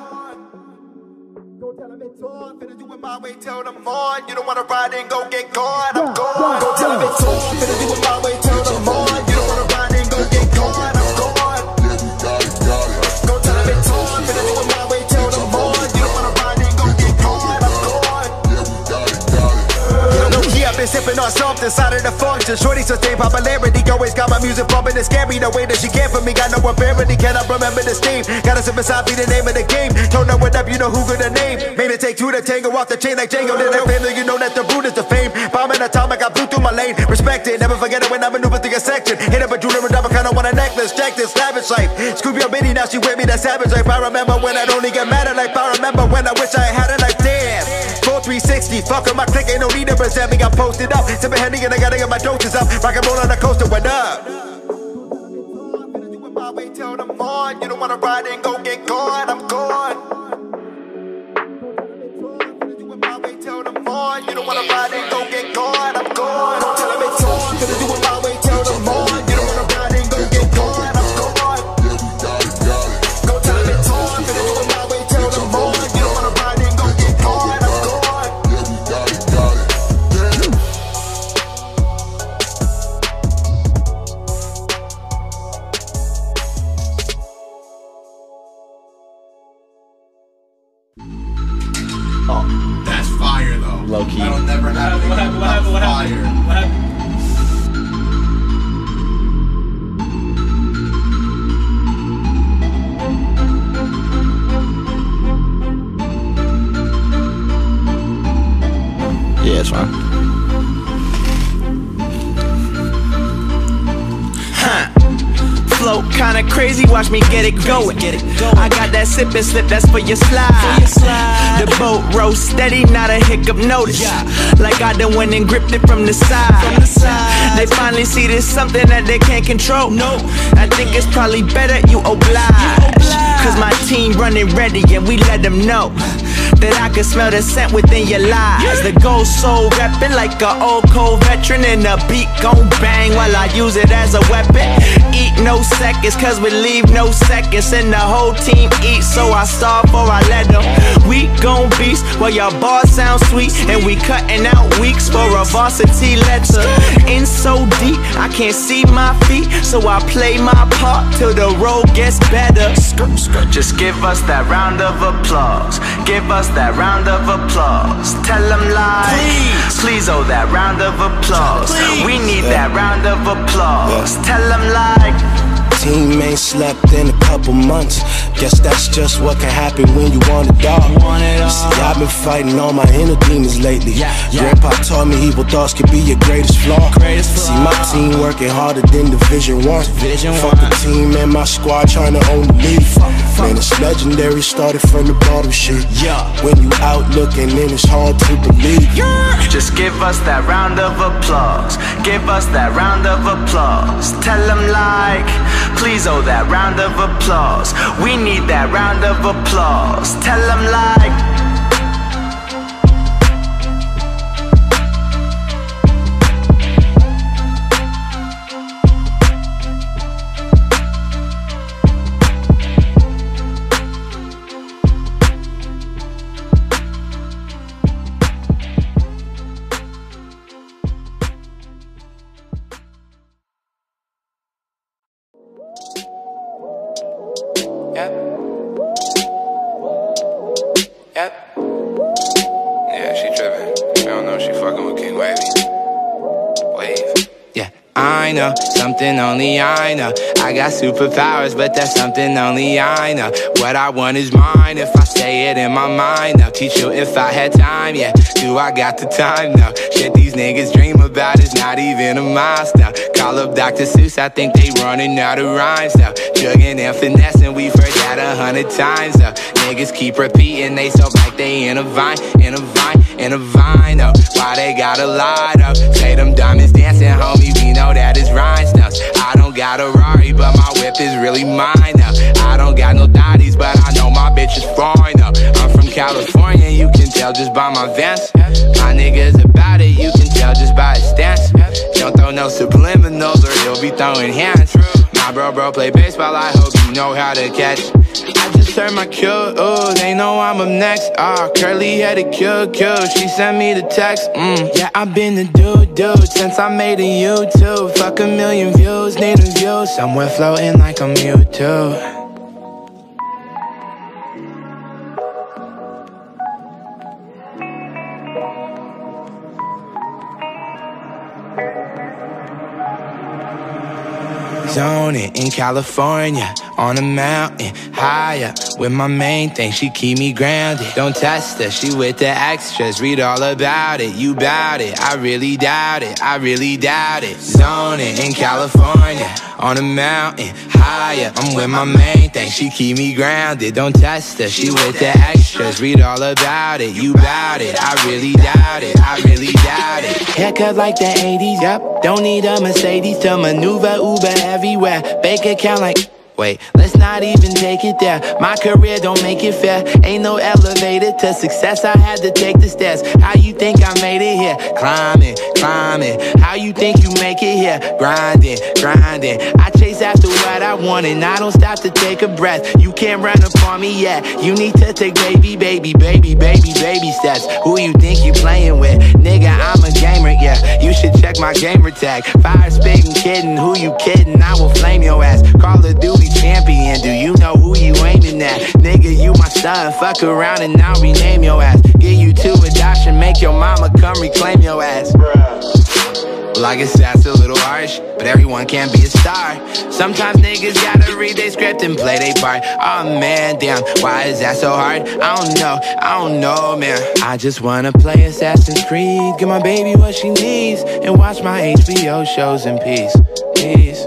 Don't tell him it's on, finna do it my way, tell them on. You don't wanna ride and go get gone, I'm gone. Don't tell him it's on, finna do it my way, tell them on. You don't wanna ride and go get gone, I'm gone. Yeah, we got it, got it. Don't tell him it's on, finna do it my way, tell them on. You don't wanna ride and go get gone, I'm gone. Yeah, we got it, got it. No key, I've been sipping on something, side of the function. Shorty sustain popularity, always got my music bumping. It's scary the way that she care for me. Got no ability, cannot remember the steam. Gotta sip beside me, the name of the game. Told her what up, you know who gonna name. Made it take two to tango off the chain like Django. Then I family, you know that the root is the fame. Bombing atomic, I blew through my lane. Respect it, never forget it when I maneuver through your section. Hit up a jewelry and I kinda want a necklace. Check this lavish life. Scooby your bitty, now she with me, that savage life. I remember when I'd only get mad at life. I remember when I wish I had it like damn. four three sixty, fuck on my click, ain't no need to present me. I'm posted up, sipping Henny and I gotta get my doses up. Rock and roll on the coaster, what up? My way, tell them on. You don't wanna ride and go get gone, I'm gone. My way, tell them on. You don't wanna ride and go get gone, I'm gone. Don't tell them it's on. Gonna do it my way, tell them on. You don't wanna ride and go get gone, I'm gone. Yeah, we got it, got it. Go tell them it's on. Gonna do it my way, tell them on. You don't wanna ride and go get gone, I'm gone. Yeah, we got it, got it. Oh, that's fire though. Low key. That'll never happen. What happened? What happened? What happened? What happened? Yeah, it's fine. Huh. Flow kinda crazy, watch me get it going. I got that sip and slip, that's for your slide. The boat rose steady, not a hiccup notice. Like I done went and gripped it from the side. They finally see this something that they can't control. I think it's probably better you oblige. Cause my team running ready and we let them know that I can smell the scent within your lies. The gold soul reppin' like a old cold veteran, and the beat gon' bang while I use it as a weapon. Eat no seconds, cause we leave no seconds, and the whole team eats, so I starve or I let them. We gon' beast while your bars sound sweet, and we cutting out weeks for a varsity letter. In so deep, I can't see my feet, so I play my part till the road gets better. Just give us that round of applause. Give us that round of applause. Tell them lies. Please, please, oh, that round of applause. Please. We need yeah. that round of applause. Yeah. Tell them like, team ain't slept in a couple months. Guess that's just what can happen when you want it all. See, I've been fighting all my inner demons lately. Yeah, yeah. Grandpa taught me evil thoughts could be your greatest flaw. Greatest flaw. See, my team working harder than Division One. Division Fuck one. The team and my squad trying to own the league. Man, it's legendary, started from the bottom shit. Yeah. When you out looking in, it's hard to believe. Yeah. Just give us that round of applause. Give us that round of applause. Tell them like, please, oh, that round of applause. We need that round of applause. Tell them like, Yep. Yep. Yeah, she trippin'. She don't know she fucking with King Wavy. Wave. Yeah, I know something only I know. I got superpowers, but that's something only I know. What I want is mine if I say it in my mind. I'll teach you if I had time, yeah. Do I got the time? No. Shit these niggas dream about is not even a milestone. Call up Doctor Seuss, I think they running out of rhymes now. Jugging and finessing, we've heard that a hundred times though. Niggas keep repeating, they so like they in a vine, in a vine, in a vine, oh. Why they gotta lie up? Say them diamonds dancing, homie, we know that it's rhinestones. I don't got a Rari, but my whip is really mine now. I don't got no daddies, but I know my bitch is foreign though. I'm from California, you can tell just by my Vans. My niggas about it, you can tell just by his stance. Don't throw no subliminals or he'll be throwing hands. My bro bro play baseball, I hope you know how to catch. I just heard my cue, ooh, they know I'm up next. Ah, oh, curly headed Q Q, she sent me the text. Mm, yeah, I've been the dude, dude, since I made a YouTube. Fuck a million views, need a view, somewhere floating like I'm you too. Zoning in California, on a mountain, higher. With my main thing, she keep me grounded. Don't test her, she with the extras. Read all about it, you bout it. I really doubt it, I really doubt it. Zoning in California, on a mountain, higher. I'm with my main thing, she keep me grounded. Don't test her, she with the extras. Read all about it, you bout it. I really doubt it, I really doubt it. Haircut like the eighties, yep. Don't need a Mercedes to maneuver Uber everywhere. Bank account like, wait, let's not even take it there. My career don't make it fair. Ain't no elevator to success, I had to take the stairs. How you think I made it here? Climbing, climbing. How you think you make it here? Grinding, grinding. I chase after what I want and I don't stop to take a breath. You can't run up on me yet. You need to take baby, baby, baby, baby, baby steps. Who you think you playing with? Nigga, I'm a gamer, yeah. You should check my gamer tag. Fire spitting, kidding, who you kidding? I will flame your ass. Call of Duty champion, do you know who you aiming at? Nigga, you my son, fuck around and I'll rename your ass. Get you to adoption, make your mama come reclaim your ass. Well, I guess that's a little harsh, but everyone can't be a star. Sometimes niggas gotta read their script and play their part. Oh man, damn, why is that so hard? I don't know, I don't know, man. I just wanna play Assassin's Creed, give my baby what she needs, and watch my H B O shows in peace, peace.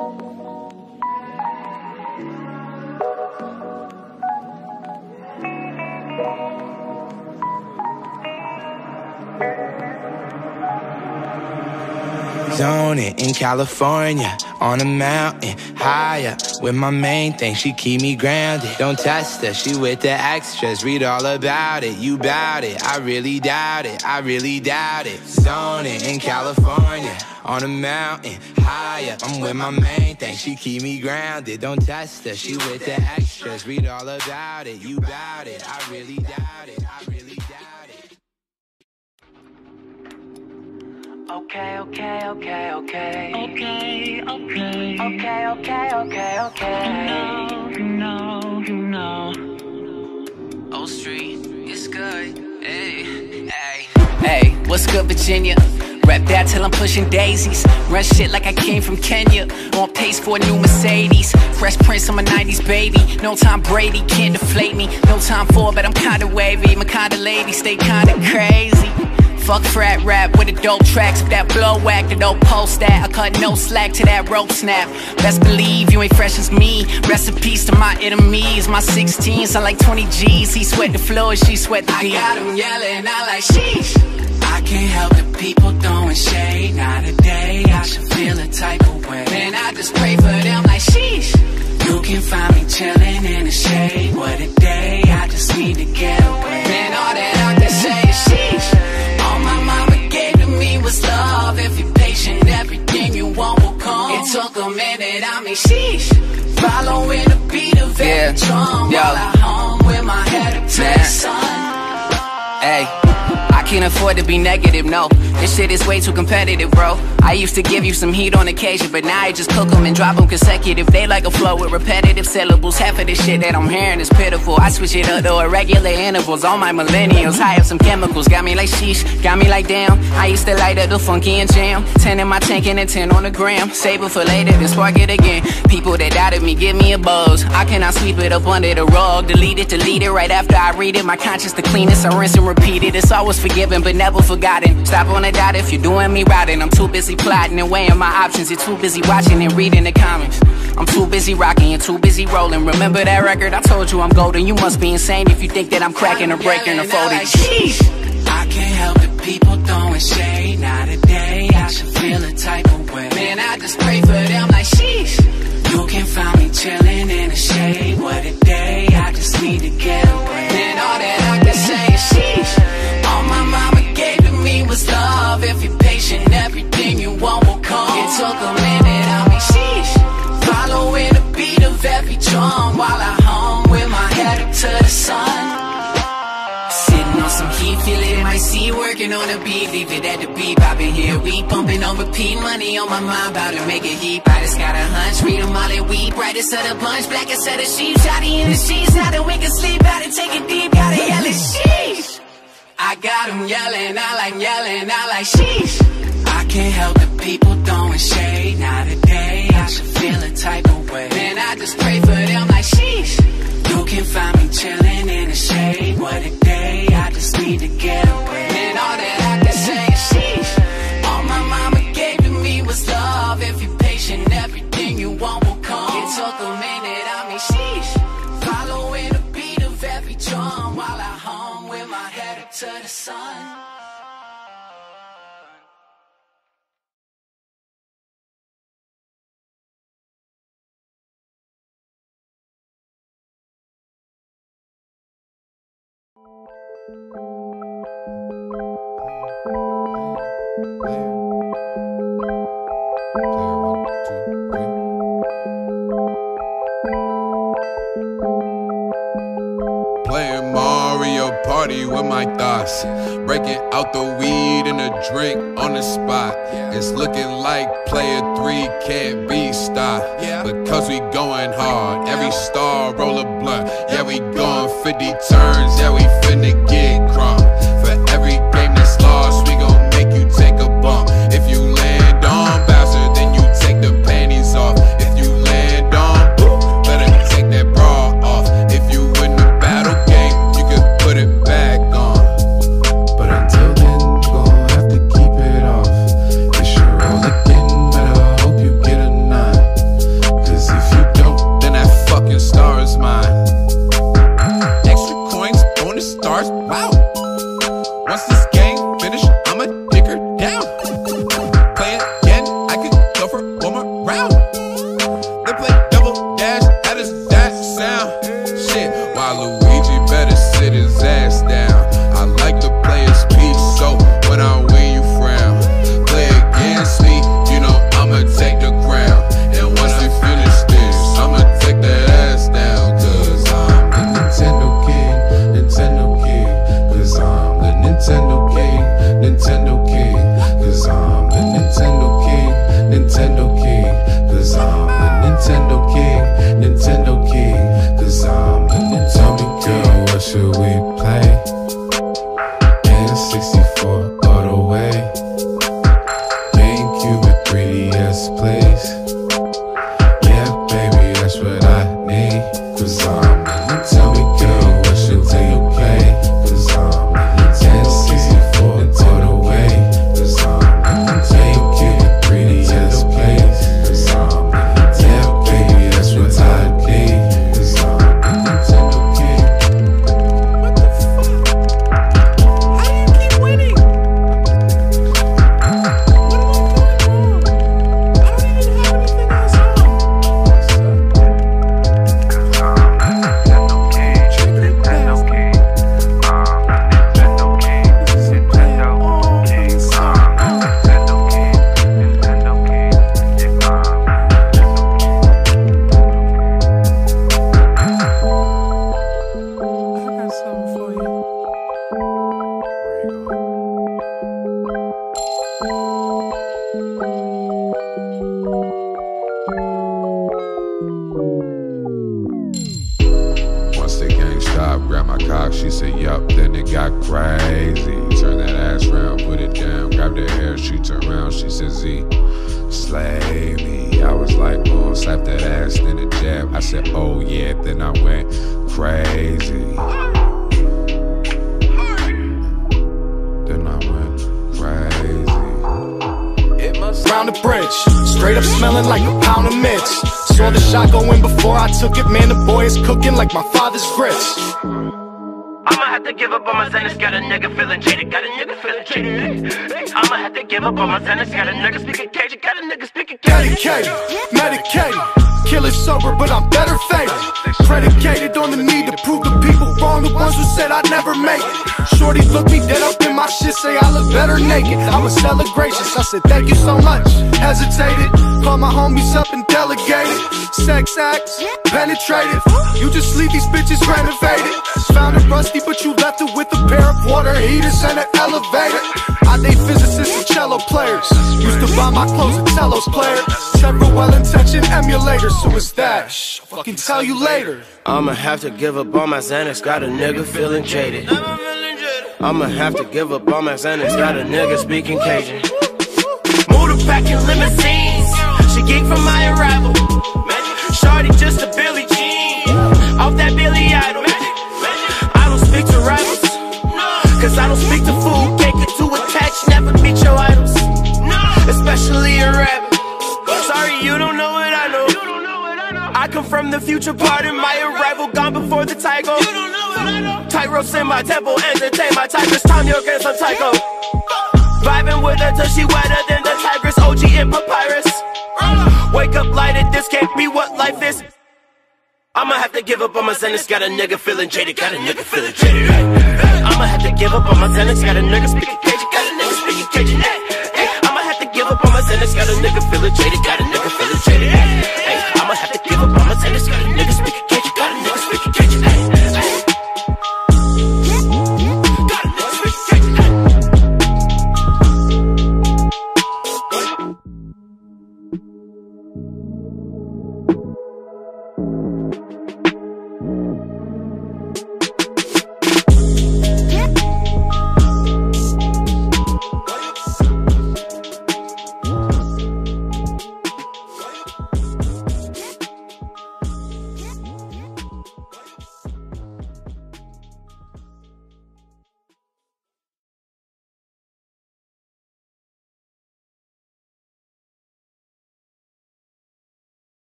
Zoning in California, on a mountain, higher. With my main thing, she keep me grounded. Don't test her, she with the extras. Read all about it, you bout it. I really doubt it, I really doubt it. Zoning in California, on a mountain, higher. I'm with my main thing, she keep me grounded. Don't test her, she with the extras. Read all about it, you bout it. I really doubt it, I really doubt it. Okay, okay, okay, okay. Okay, okay. Okay, okay, okay, okay. You know, you know, you know. O Street, it's good. Hey, hey. Hey, what's good, Virginia? Rep rep that till I'm pushing daisies. Run shit like I came from Kenya. On pace for a new Mercedes. Fresh Prince, I'm a nineties baby. No Tom Brady, can't deflate me. No time for, but I'm kinda wavy. My kinda lady, stay kinda crazy. Fuck frat rap with the dope tracks. If that blow whack, the dope post that. I cut no slack to that rope snap. Best believe you ain't fresh as me. Rest in peace to my enemies. My sixteen sound like twenty G's. He sweat the floor, she sweat the beat. I got him yelling out like sheesh. I can't help the people throwing shade. Not a day I should feel a type of way. Man, I just pray for them like sheesh. You can find me chilling in the shade. What a day, I just need to get away. Man, all that I can say is sheesh. All my mama gave to me was love. If you're patient, everything you want will come. It took a minute, I mean sheesh. Following the beat of every yeah. drum. Yo. While I hum with my head up to the sun. Hey, I can't afford to be negative, no. This shit is way too competitive, bro. I used to give you some heat on occasion, but now I just cook them and drop them consecutive. They like a flow with repetitive syllables. Half of the shit that I'm hearing is pitiful. I switch it up to irregular intervals. All my millennials, high up some chemicals. Got me like sheesh, got me like damn. I used to light up the funky and jam. Ten in my tank and a ten on the gram. Save it for later, then spark it again. People that doubted me, give me a buzz. I cannot sweep it up under the rug. Delete it, delete it right after I read it. My conscience the cleanest, I rinse and repeat it. It's always forgiven, but never forgotten. Stop on a dot if you're doing me routing. I'm too busy plotting and weighing my options. You're too busy watching and reading the comments. I'm too busy rocking, you're too busy rolling. Remember that record? I told you I'm golden. You must be insane if you think that I'm cracking or breaking or folding. Sheesh. I can't help the people throwing shade. Not a day I should feel a type of way. Man, I just pray for them like sheesh. You can find me chilling in the shade. What a day, I just need to get away. Man, all that I can say is sheesh. All my mama gave to me was love. If you're patient, everything you want will come. It took a minute, I mean sheesh. Following the beat of every drum while I hum with my head up to the sun. Sitting on some heat, feel it in my seat, working on the beat, leave it at the beat. I've been here, we bumping on repeat, money on my mind, about to make a heap. I just got a hunch, read them all that weed, brightest of the bunch, blackest of the sheep, shotty in the sheets, now that we can sleep, out and take it deep, gotta yell it, sheesh. I got them yelling, I like yelling, I like sheesh. I can't help the people throwing shade. Not a day I should feel a type of way. Man, I just pray for them like sheesh. You can find me chilling in the shade. What a day, I just need to get away. Man, all that I can say is sheesh. All my mama gave to me was love. If you're patient, everything you want will come. It took a minute, I mean sheesh. Following the beat of every drum while I hum with my head up to the sun. Playing Mario Party with my thoughts. Breaking out the weed and a drink on the spot. It's looking like player three can't be stopped. Because we going hard. Every star roll a blunt. Yeah, we going fifty turns. Yeah, we finna get crunk. For every game that's lost, we gon' make you take a bump. If you land on Bowser, then you take the panties off. If you land on Boo, better take that bra off. If you win the battle game, you can put it back on. But until then, you gon' have to keep it off. It's your roll again, better hope you get a nine. Cause if you don't, then that fucking star is mine. Extra coins, bonus stars, wow. yes please. Yeah, baby, that's what I need. Cause I'm in the tell me, girl, what should do you play? Cause I'm in the ten sixty-four all the way. Cause I'm in the take it greedy, yes please. Cause I'm in the yeah, baby, that's what I need. Cause I'm in the Nintendo King. What the fuck? How do you keep winning? Once the gang stopped, grabbed my cock, she said yup, then it got crazy. Turn that ass round, put it down, grabbed her hair, she turned around, she said Z, slay me. I was like, oh, slap that ass, then a jab. I said, oh yeah, then I went crazy. Then I went crazy. Round the bridge, straight up smelling like a pound of mints. Saw the shot go in before I took it, man, the boy is cooking like my father's grits. I'ma have to give up on my Xanax, got a nigga feeling jaded, got a nigga feeling jaded. I'ma have to give up on my Xanax, got a nigga speaking Cajun, got a nigga speaking Cajun. Dedicated, medicated, killing sober, but I'm better favored. Predicated on the need to prove the people wrong, the ones who said I'd never make it. Shorty look me dead up in my shit, say I look better naked. I was hella gracious, I said thank you so much. Hesitated, called my homies up and delegated. Sex acts, penetrated. You just leave these bitches renovated. Found it rusty, but you left it with a pair of water heaters and an elevator. I date physicists and cello players. Used to buy my clothes at Tello's player. Several well-intentioned emulators, so it's that. Shh, I'll fucking tell you later. I'ma have to give up on my Xanax, got a nigga feeling jaded. I'ma have to give up on my Xanax, got a nigga speaking Cajun. Moved her back in limousines, she geek from my arrival. Shorty just a Billie Jean, off that Billy Idol. I don't speak to rivals, cause I don't speak to food. Can't get too attached, never meet your idols, especially a rabbit. Sorry, you don't know what I know. I come from the future, pardon my arrival, gone before the tiger. Tyros in my temple, entertain my tigress. Time your against some Tycho. Vibing with her till she wetter than the tigress. O G and papyrus. Wake up lighted, this can't be what life is. I'ma have to give up on my Xanax, got a nigga feeling jaded, got a nigga feeling jaded. I'ma have to give up on my Xanax, got a nigga speaking Cajun, got a nigga speaking Cajun. I'ma have to give up on my Xanax, got a nigga feeling jaded, got a nigga feeling jaded.